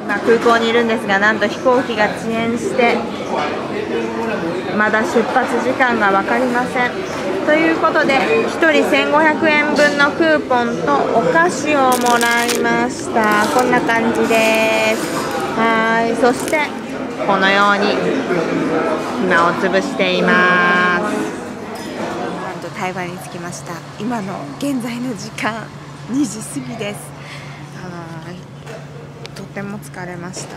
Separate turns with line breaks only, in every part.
今空港にいるんですが、なんと飛行機が遅延してまだ出発時間が分かりません。ということで1人1500円分のクーポンとお菓子をもらいました。こんな感じです。はい、そしてこのように暇を潰しています。なんと台湾に着きました。今の現在の時間2時過ぎです。とても疲れました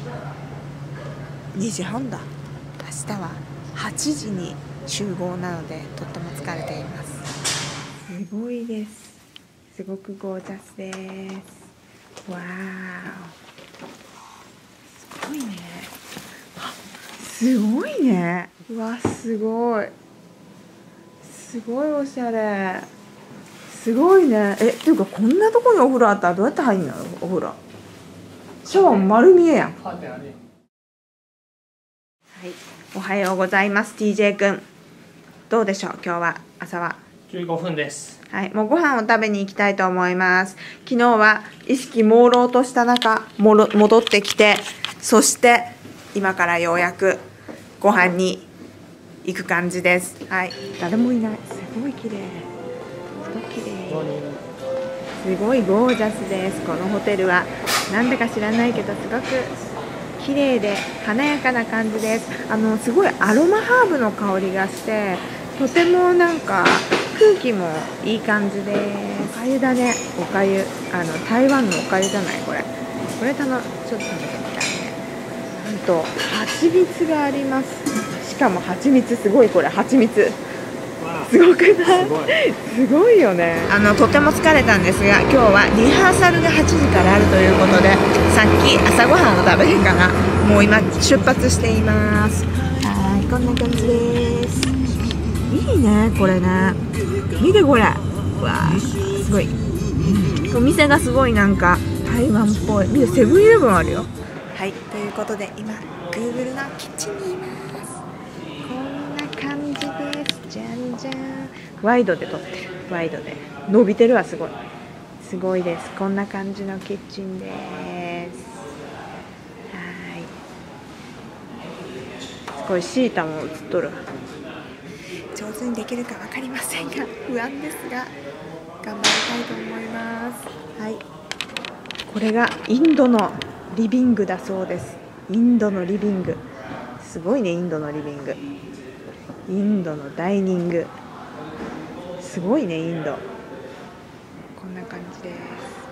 。2時半だ。明日は8時に集合なのでとっても疲れています。すごいです。すごくゴージャスです。わー、すごいね。あ、すごいね。うわ、すごい。すごいおしゃれ。すごいね。っていうかこんなとこにお風呂あったらどうやって入んの？お風呂。シャワー丸見えやん。はい、おはようございます。 TJ 君、どうでしょう、今日は朝は。
15分です。
はい、もうご飯を食べに行きたいと思います。昨日は意識朦朧とした中戻ってきて、そして今からようやくご飯に行く感じです。はい、誰もいない。すごい綺麗。すごい綺麗。すごいゴージャスです。このホテルはなんでか知らないけどすごく綺麗で華やかな感じです。すごいアロマハーブの香りがしてとてもなんか空気もいい感じです。おかゆだね。おかゆ、台湾のおかゆじゃないこれ。これちょっと食べてみたいね。なんと蜂蜜があります。しかも蜂蜜すごい。これ蜂蜜すごくない？すごいよね。とても疲れたんですが、今日はリハーサルが8時からあるということで、さっき朝ごはんを食べてからもう今出発しています。はい、こんな感じです。いいねこれね。見てこれ。うわー、すごい。お店がすごいなんか台湾っぽい。見て、セブンイレブンあるよ。はい、ということで今 Google のキッチンにいます。こんな感じです。じゃんじゃん。ワイドで撮ってる。ワイドで伸びてるわ。すごいすごいです。こんな感じのキッチンです。はい、すごいシータも映っとる。上手にできるか分かりませんが不安ですが頑張りたいと思います。はい、これがインドのリビングだそうです。インドのリビング、すごいね。インドのリビング、インドのダイニング、すごいね。インドこんな感じです。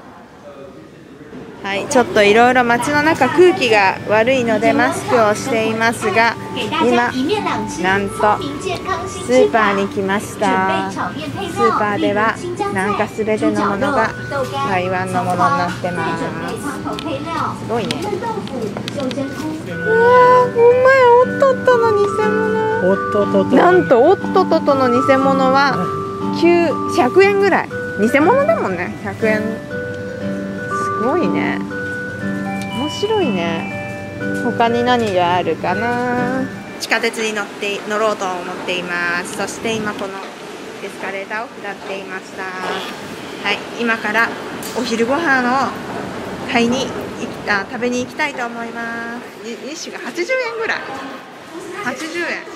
はい、ちょっといろいろ街の中空気が悪いのでマスクをしていますが、今なんとスーパーに来ました。スーパーではなんか全てのものが台湾のものになってます。すごいね。うわー、ほんまや。おっとっとの偽物。なんとおっとっととの偽物は100円ぐらい。偽物だもんね。100円。すごいね。面白いね。他に何があるかな。地下鉄に乗ろうと思っています。そして今このエスカレーターを下っていました。はい、今からお昼ご飯を食べに行きたいと思います。日種が80円ぐらい。80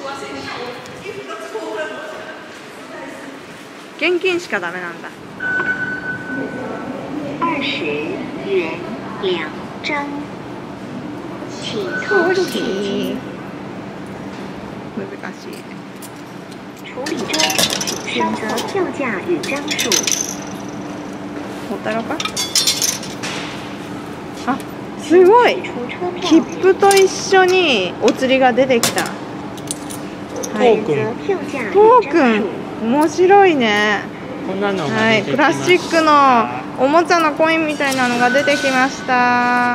円。現金しかダメなんだ。
20元2張。请投币。
難しいね。
处理中，请选择票价与张数。
ほったろか。あ、すごい。切符と一緒にお釣りが出てきた。はい、トークン。面白いね。はい、プラスチックのおもちゃのコインみたいなのが出てきました。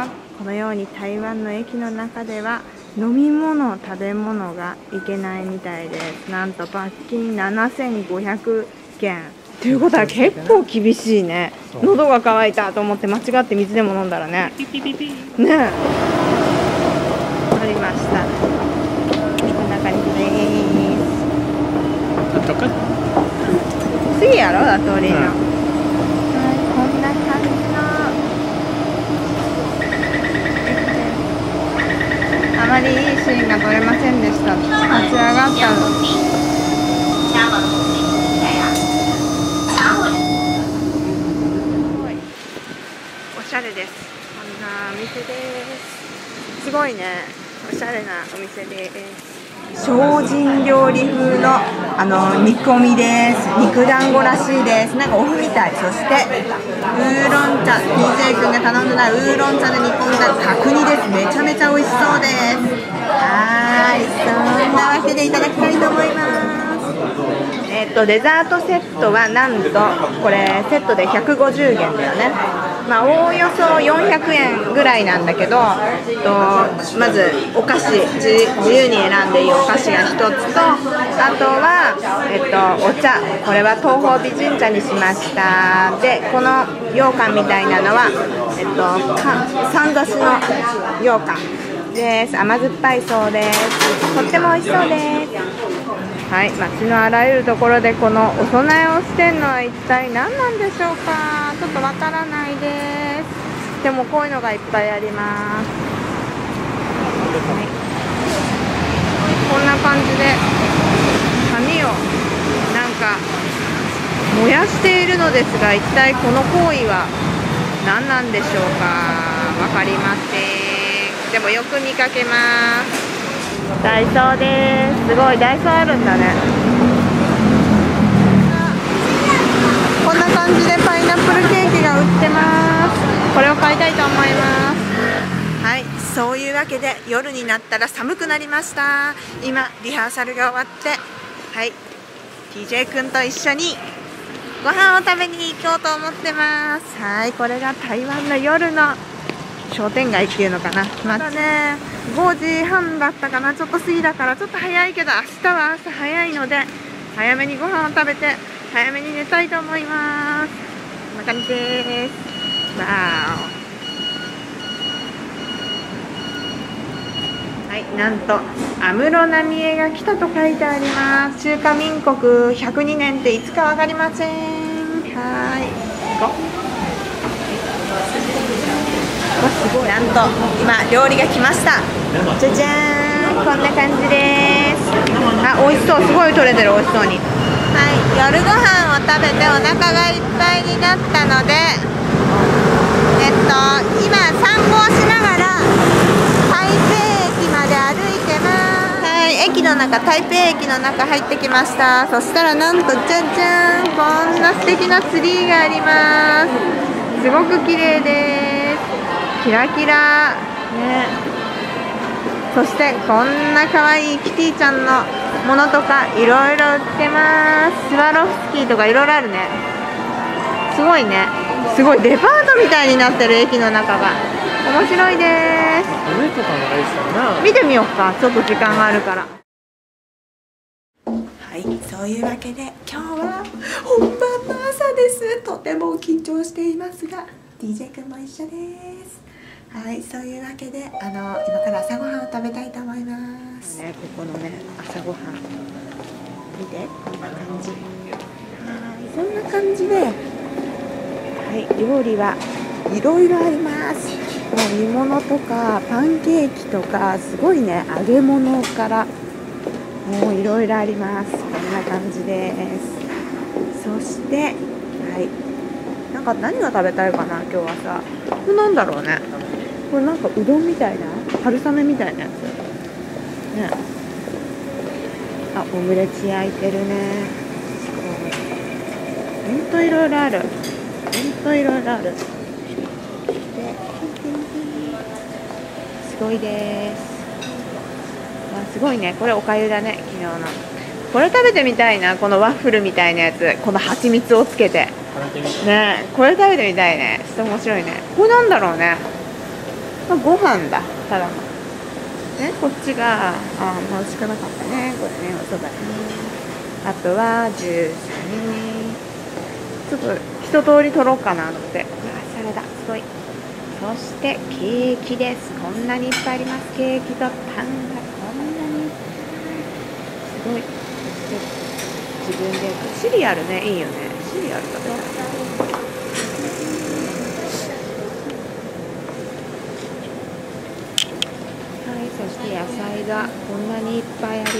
このように台湾の駅の中では飲み物、食べ物がいけないみたいです。なんと罰金7500元ということは結構厳しいね。喉が渇いたと思って間違って水でも飲んだらね。ねえ、ありました。こんな感じです。次やろ、だ通りの。はい、こんな感じのいっぱまりいいシーンが撮れませんでした。立ち上がったの。おしゃれです。こんなお店です。すごいね。おしゃれなお店です。精進料理風の煮込みです。肉団子らしいです。なんかお麩みたい。そしてウーロン茶、DJ 君が頼んでないウーロン茶で煮込んだ角煮です。めちゃめちゃ美味しそうです。はい、そんなわけでいただきたいと思います。デザートセットはなんとこれセットで150元だよね。まあおおよそ400円ぐらいなんだけど、まずお菓子、自由に選んでいいお菓子が1つと、あとは、お茶、これは東方美人茶にしました。でこの羊羹みたいなのは、さんざしの羊羹です。甘酸っぱいそうです。とっても美味しそうです。はい、街のあらゆるところでこのお供えをしてるのは一体何なんでしょうか。ちょっとわからないです。でもこういうのがいっぱいあります。はい、こんな感じで紙をなんか燃やしているのですが、一体この行為は何なんでしょうか。わかりません。でもよく見かけます。ダイソーです。すごいダイソーあるんだね。こんな感じでパイナップルケーキが売ってます。これを買いたいと思います。はい、そういうわけで夜になったら寒くなりました。今リハーサルが終わって、はい、TJ 君と一緒にご飯を食べに行こうと思ってます。はい、これが台湾の夜の商店街っていうのかな。まだね5時半だったかな。ちょっと過ぎだからちょっと早いけど、明日は朝早いので早めにご飯を食べて早めに寝たいと思います。こんな感じです。わーお。はい、なんと安室奈美恵が来たと書いてあります。中華民国102年っていつか分かりません。はい、行こう。すごい。なんと今料理が来ました。じゃじゃーん、こんな感じです。あ、美味しそう。すごい取れてる。美味しそうに。はい、夜ご飯を食べてお腹がいっぱいになったので、今散歩をしながら台北駅まで歩いてます。はい、駅の中、台北駅の中入ってきました。そしたらなんとじゃじゃーん、こんな素敵なツリーがあります。すごく綺麗です。キラキラ、ね、そしてこんな可愛いキティちゃんのものとかいろいろ売ってます。スワロフスキーとかいろいろあるね。すごいね。すごいデパートみたいになってる。駅の中が面白いです。見てみようか、ちょっと時間があるから。はい、そういうわけで今日は本番の朝です。とても緊張していますが DJ 君も一緒です。はい、そういうわけで今から朝ごはんを食べたいと思います。ね、ここのね朝ごはん見て、こんな感じ。はい、そんな感じで、はい、料理はいろいろあります。もう煮物とかパンケーキとかすごいね、揚げ物からもういろいろあります。こんな感じです。そして、はい、なんか何が食べたいかな今日はさ。これなんだろうね。これなんかうどんみたいな、春雨みたいなやつね。あ、オムレツ焼いてるね。すごい。ほんといろいろある。ほんといろいろある。で、すごいです。あ、すごいね。これおかゆだね、昨日の。これ食べてみたいな。このワッフルみたいなやつ、この蜂蜜をつけてね。これ食べてみたいね。ちょっと面白いね。これなんだろうね。まあ、ご飯だ、ただのね。こっちがもうしかなかったね。これね、おそばね。あとはジュースね。ちょっと一通り取ろうかなと思って。サラダすごい。そしてケーキです。こんなにいっぱいあります。ケーキとパンがこんなにすごい。そして自分でシリアルね、いいよね。シリアル食べたい。はい、 そして野菜がこんなにいっぱいあります。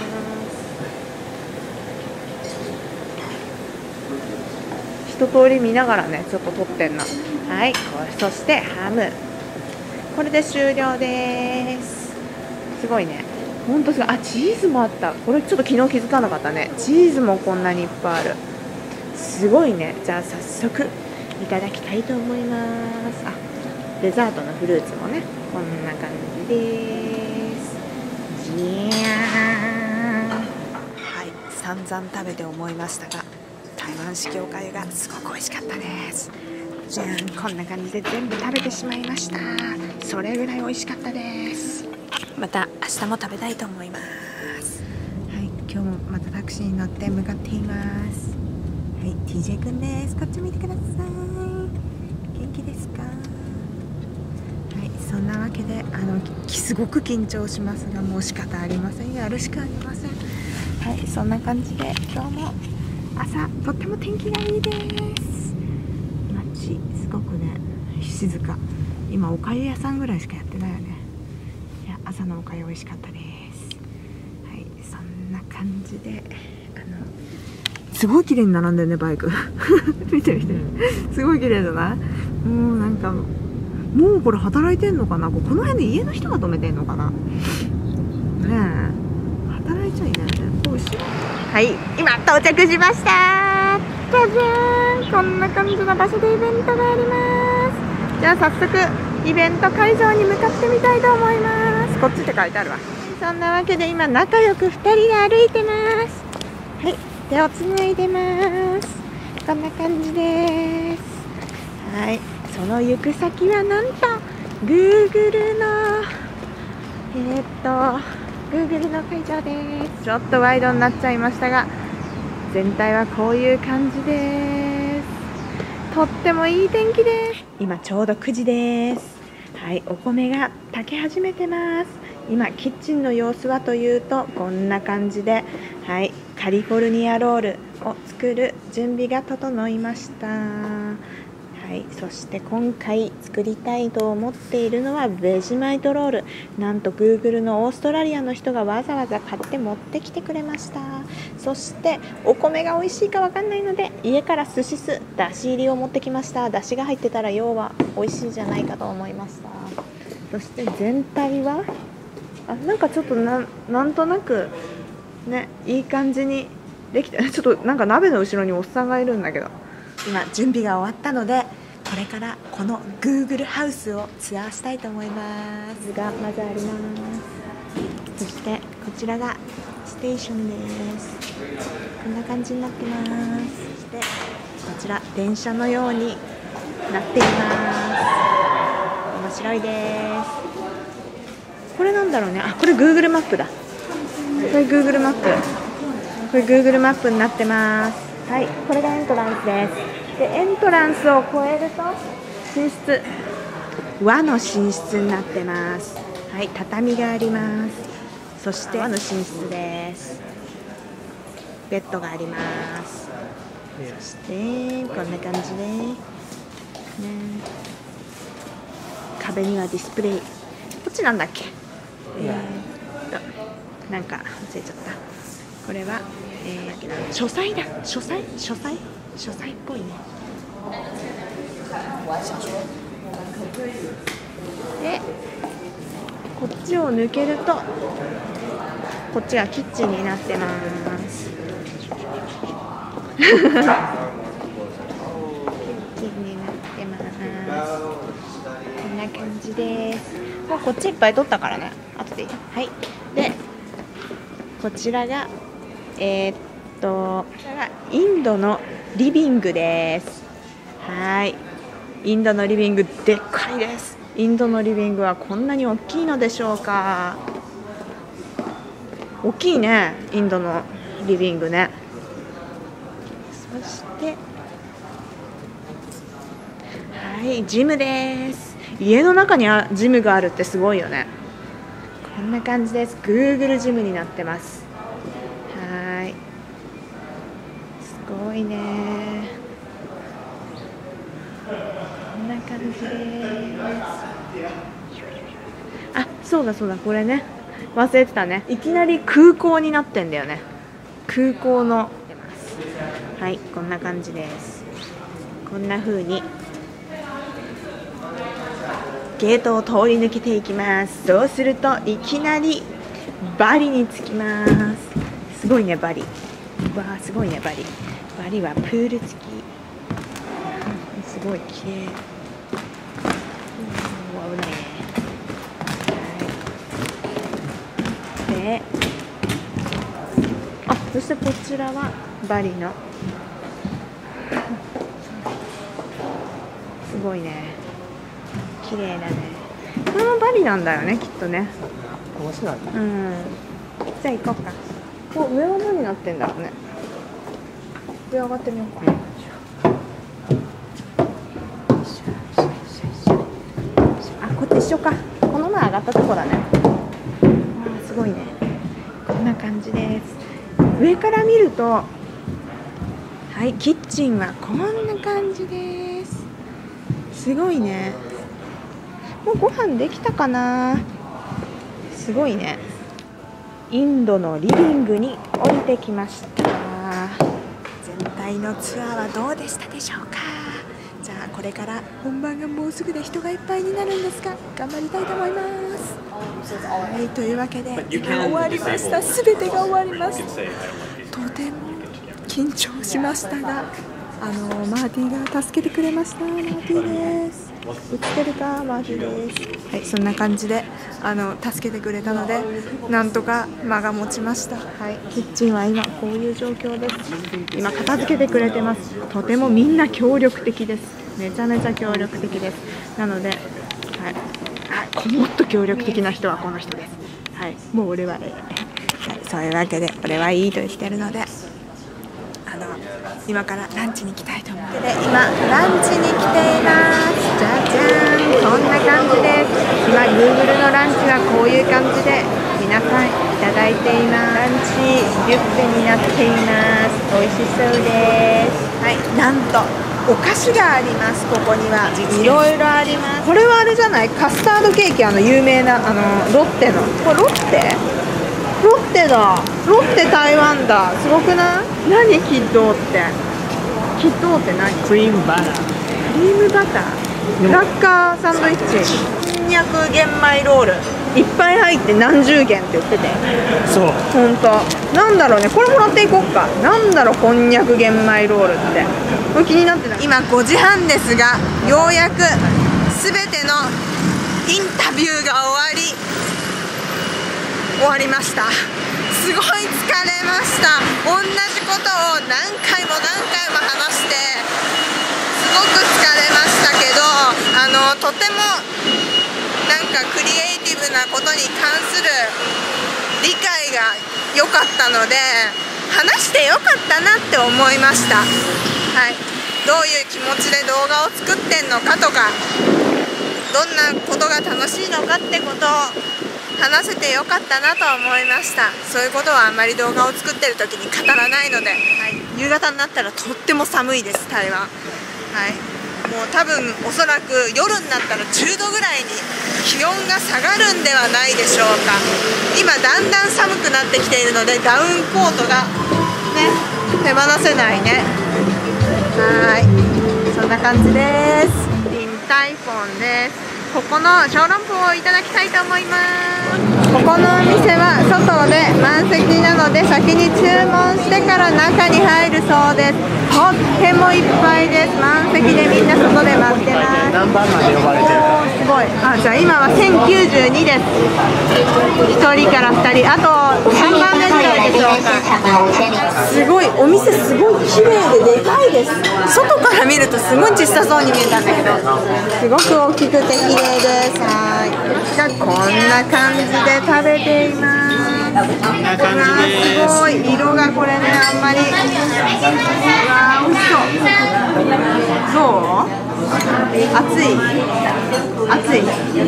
一通り見ながらね、ちょっと撮ってんの。はい、そしてハム。これで終了です。すごいね。ほんとすごい。あ、チーズもあった。これちょっと昨日気づかなかったね。チーズもこんなにいっぱいある。すごいね。じゃあ早速いただきたいと思います。あ、デザートのフルーツもね、こんな感じです。じゃーん。はい、散々食べて思いましたが、台湾式おかゆがすごく美味しかったです。じゃん、こんな感じで全部食べてしまいました。それぐらい美味しかったです。また明日も食べたいと思います。はい、今日もまたタクシーに乗って向かっています。はい、TJ くんです。こっち見てください。元気ですか？はい、そんなわけですごく緊張しますが、もう仕方ありません。やるしかありません。はい、そんな感じで今日も朝とっても天気がいいです。街すごくね静か。今おかゆ屋さんぐらいしかやってないよね。いや、朝のおかゆ美味しかったです。はい、そんな感じですごい綺麗に並んでるね、バイク見てみて、すごい綺麗じゃない？もうなんかもうこれ働いてんのかな。この辺で家の人が止めてんのかなねえ、働いちゃいないね。はい、今到着しました。じゃじゃーん、こんな感じの場所でイベントがあります。じゃあ早速イベント会場に向かってみたいと思います。こっちって書いてあるわ。そんなわけで今仲良く2人で歩いてます。はい、手をつないでます。こんな感じです。はい、その行く先はなんと Google の会場です。ちょっとワイドになっちゃいましたが、全体はこういう感じです。とってもいい天気です。今ちょうど9時です。はい、お米が炊き始めてます。今キッチンの様子はというとこんな感じで、はい、カリフォルニアロールを作る準備が整いました。はい、そして今回作りたいと思っているのはベジマイトロール。なんと Google のオーストラリアの人がわざわざ買って持ってきてくれました。そしてお米が美味しいかわかんないので家から寿司酢だし入りを持ってきました。だしが入ってたら要は美味しいじゃないかと思いました。そして全体はなんかちょっとなんとなくね、いい感じにできて、ちょっとなんか鍋の後ろにおっさんがいるんだけど、今準備が終わったのでこれからこの Google ハウスをツアーしたいと思います。がまずあります。そしてこちらがステーションです。こんな感じになってます。そしてこちら電車のようになっています。面白いです。これなんだろうね。あ、これ Google マップだ。これ Google マップ。これ Google マップになってます。はい、これがエントランスです。で、エントランスを越えると寝室、和の寝室になってます。はい、畳があります。そして和の寝室です。ベッドがあります。そしてこんな感じで、ね、壁にはディスプレイ。こっちなんだっけ？なんか忘れちゃった。これは、書斎だ。書斎っぽいね。で、こっちを抜けるとこっちがキッチンになってます。キッチンになってます。こんな感じです。もうこっちいっぱい取ったからね。後でいい。はい。で、こちらがこちらがインドのリビングです。はい。インドのリビングでっかいです。インドのリビングはこんなに大きいのでしょうか。大きいね、インドのリビングね。そしてはい、ジムです。家の中にジムがあるってすごいよね。こんな感じです。 Google ジムになってます。はい、すごいね。こんな感じです。あ、 そうだそうだ、これね忘れてたね。いきなり空港になってんだよね。空港のはい、こんな感じです。こんな風にゲートを通り抜けていきます。そうするといきなりバリに着きます。すごいねバリ。わあすごいねバリ。バリはプール付き。すごい綺麗。危ないね。で、あ、そしてこちらはバリのすごいね。綺麗だね。これもバリなんだよね、きっとね。
面白い。
うん。じゃあ行こうか。上は何になってんだろうね。上上がってみようか。あ、こっち一緒か。この前上がったとこだね。あ、すごいね。こんな感じです。上から見ると、はい、キッチンはこんな感じです。すごいね。もうご飯できたかな。すごいね。インドのリビングに降りてきました。全体のツアーはどうでしたでしょうか。じゃあこれから本番がもうすぐで人がいっぱいになるんですが、頑張りたいと思います。はい、というわけで今終わりました。すべてが終わります。とても緊張しましたが、マーティが助けてくれました。マーティです。映ってるか、マーティです。はい、そんな感じで助けてくれたので、なんとか間が持ちました。はい、キッチンは今こういう状況です。今片付けてくれてます。とてもみんな協力的です。めちゃめちゃ協力的です。なので、はい、もっと協力的な人はこの人です。はい、もう俺は、はい、そういうわけで俺はいいと言ってるので。今からランチに行きたいと思うので、今ランチに来ています。じゃじゃーん、こんな感じです。今 Google のランチはこういう感じで皆さんいただいています。ランチビュッフェになっています。美味しそうです。はい、なんとお菓子があります。ここにはいろいろあります。これはあれじゃない、カスタードケーキ、有名なロッテの、これロッテだ。ロッテ台湾だ。すごくない？何キッドーって。キッドーって何？
クリームバター。
クリームバター。ラッカーサンドイッチ。こんにゃく玄米ロール。いっぱい入って何十元って言ってて。
そう。
ほんと。なんだろうね。これもらっていこうか。なんだろう、こんにゃく玄米ロールって。これ気になってない。今5時半ですが、ようやくすべてのインタビューが終わりました。すごい疲れました。同じことを何回も話してすごく疲れましたけど、とてもなんかクリエイティブなことに関する理解が良かったので、話して良かったなって思いました。はい、どういう気持ちで動画を作ってんのかとか、どんなことが楽しいのかってことを話せてよかったなと思いました。そういうことはあんまり動画を作ってる時に語らないので、はい、夕方になったらとっても寒いです、台湾。はい、もう多分おそらく夜になったら10度ぐらいに気温が下がるんではないでしょうか。今だんだん寒くなってきているので、ダウンコートがね手放せないね。はい、そんな感じです。リンタイフォンです。ここの小籠包をいただきたいと思います。ここのお店は外で満席なので、先に注文してから中に入るそうです。とってもいっぱいです。満席でみんな外で待ってます。
何番まで呼ばれてる？
すごい。じゃあ今は1092です。1人から2人、あと3番目ぐらいでしょうか。すごい、お店すごい綺麗ででかいです。外から見るとすごい小さそうに見えたんだけど、すごく大きくて綺麗です。はい、こんな感じで食べています。すごい色がこれね、あんまり。わー、美味しそう。どう？熱い？熱い？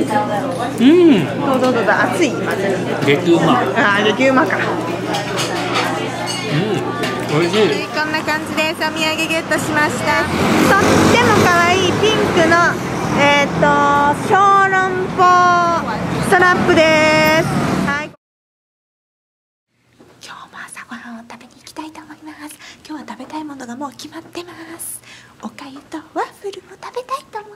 どう熱い？まず。
激うま。
激うまか。
美味しい。
こんな感じです。お土産ゲットしました。とっても可愛いピンクの小籠包、空アップです。はい。今日も朝ごはんを食べに行きたいと思います。今日は食べたいものがもう決まってます。おかゆとワッフルを食べたいと思います。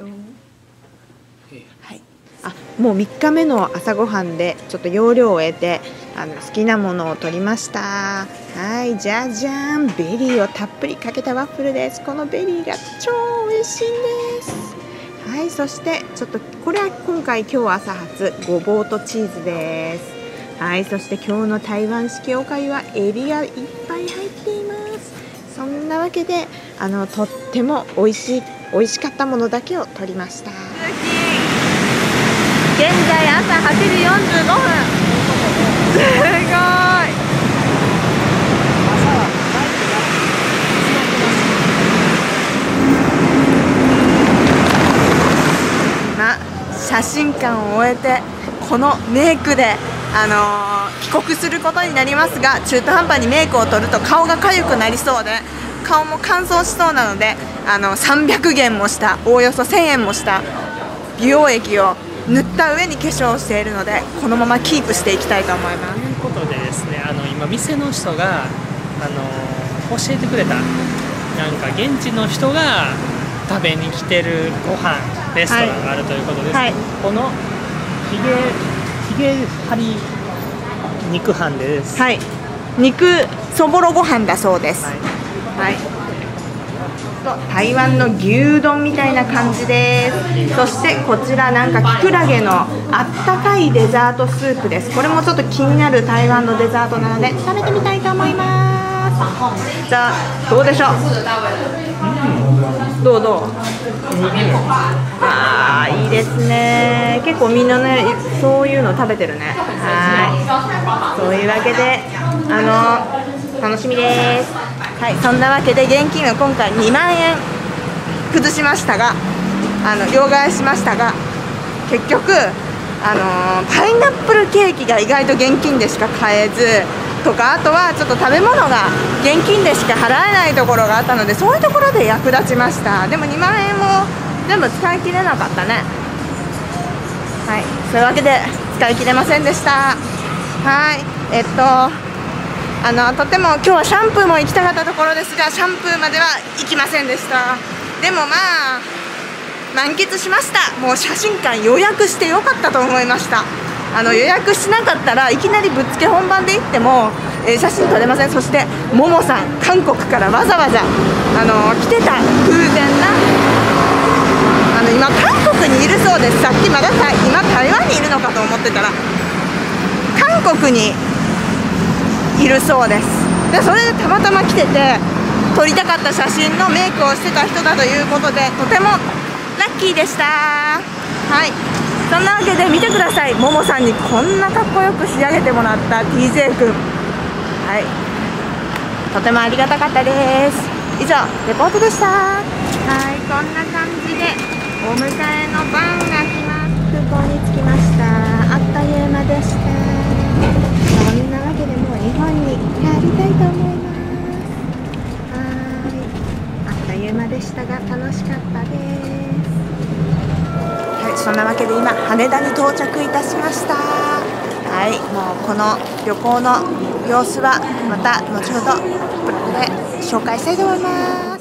はい。もう3日目の朝ごはんでちょっと容量を得て好きなものを取りました。はい、じゃじゃーん、ベリーをたっぷりかけたワッフルです。このベリーが超美味しいんです。はい、そしてちょっとこれは今日朝初ごぼうとチーズです。はい、そして今日の台湾式おかゆはエビがいっぱい入っています。そんなわけでとっても美味しかったものだけを取りました。現在朝8時45分。すごい。今写真館を終えてこのメイクで帰国することになりますが、中途半端にメイクを取ると顔が痒くなりそうで顔も乾燥しそうなので300元もしたおおよそ1000円もした美容液を塗った上に化粧をしているのでこのままキープしていきたいと思います。
ということでですね、今店の人が教えてくれたなんか現地の人が食べに来てるご飯レストランがあるということです、はい、このひげ張り肉飯です。
はい、肉そぼろご飯だそうです。はい、台湾の牛丼みたいな感じです。そしてこちらなんかキクラゲのあったかいデザートスープです。これもちょっと気になる台湾のデザートなので食べてみたいと思います。じゃあどうでしょう。どういいですね。結構みんなねそういうの食べてるね。はい、そういうわけで楽しみです。はい、そんなわけで現金は今回2万円崩しましたが両替しましたが結局パイナップルケーキが意外と現金でしか買えずとか、あとはちょっと食べ物が現金でしか払えないところがあったのでそういうところで役立ちました。でも2万円も全部使い切れなかったね。はい、そういうわけで使い切れませんでした。はい、とても今日はシャンプーも行きたかったところですがシャンプーまでは行きませんでした。でもまあ満喫しました。もう写真館予約してよかったと思いました。予約しなかったらいきなりぶっつけ本番で行っても、写真撮れません。そしてももさん韓国からわざわざ来てた偶然な今韓国にいるそうです。さっきまだ今台湾にいるのかと思ってたら韓国にいるそうです。でそれでたまたま来てて撮りたかった写真のメイクをしてた人だということでとてもラッキーでした。はい、そんなわけで見てください。ももさんにこんなかっこよく仕上げてもらった TJ 君、はい、とてもありがたかったです。以上レポートでした。はい、こんな感じでお迎えの番が来ます。空港に着きました。あっという間でした。そんなわけでもう日本に帰りたいと思います。あっという間でしたが楽しかったです。はい、そんなわけで今羽田に到着いたしました。はい、もうこの旅行の様子はまた後ほどブログで紹介したいと思います。